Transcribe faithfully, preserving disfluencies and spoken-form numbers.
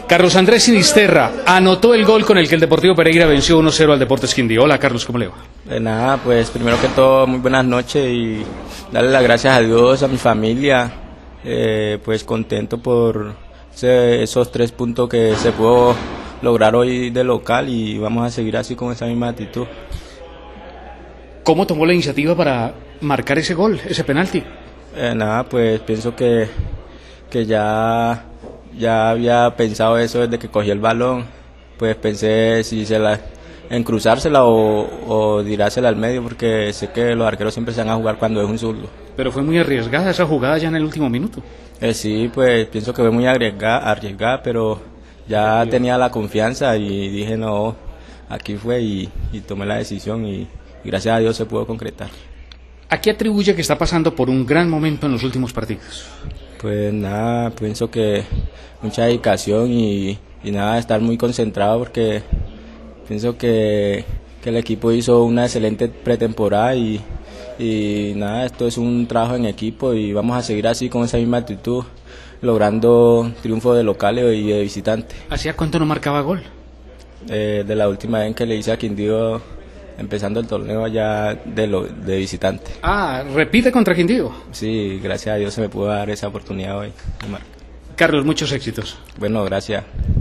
Carlos Andrés Sinisterra anotó el gol con el que el Deportivo Pereira venció uno cero al Deportes Quindío. Hola Carlos, ¿cómo le va? De nada, pues primero que todo muy buenas noches y darle las gracias a Dios, a mi familia, eh, pues contento por ese, esos tres puntos que se pudo lograr hoy de local y vamos a seguir así con esa misma actitud. ¿Cómo tomó la iniciativa para marcar ese gol, ese penalti? Eh, nada, pues pienso que, que ya, ya había pensado eso desde que cogí el balón, pues pensé si se la, en cruzársela o, o tirársela al medio, porque sé que los arqueros siempre se van a jugar cuando es un zurdo. Pero fue muy arriesgada esa jugada ya en el último minuto. Eh, sí, pues pienso que fue muy arriesgada, arriesgada pero ya tenía la confianza y dije no, aquí fue y, y tomé la decisión y, y gracias a Dios se pudo concretar. ¿A qué atribuye que está pasando por un gran momento en los últimos partidos? Pues nada, pienso que mucha dedicación y, y nada, estar muy concentrado porque pienso que, que el equipo hizo una excelente pretemporada y, y nada, esto es un trabajo en equipo y vamos a seguir así con esa misma actitud, logrando triunfos de locales y de visitantes. ¿Hacía cuánto no marcaba gol? Eh, de la última vez que le hice a Quindío, empezando el torneo ya de, lo, de visitante. Ah, repite contra Quindío. Sí, gracias a Dios se me pudo dar esa oportunidad hoy. Carlos, muchos éxitos. Bueno, gracias.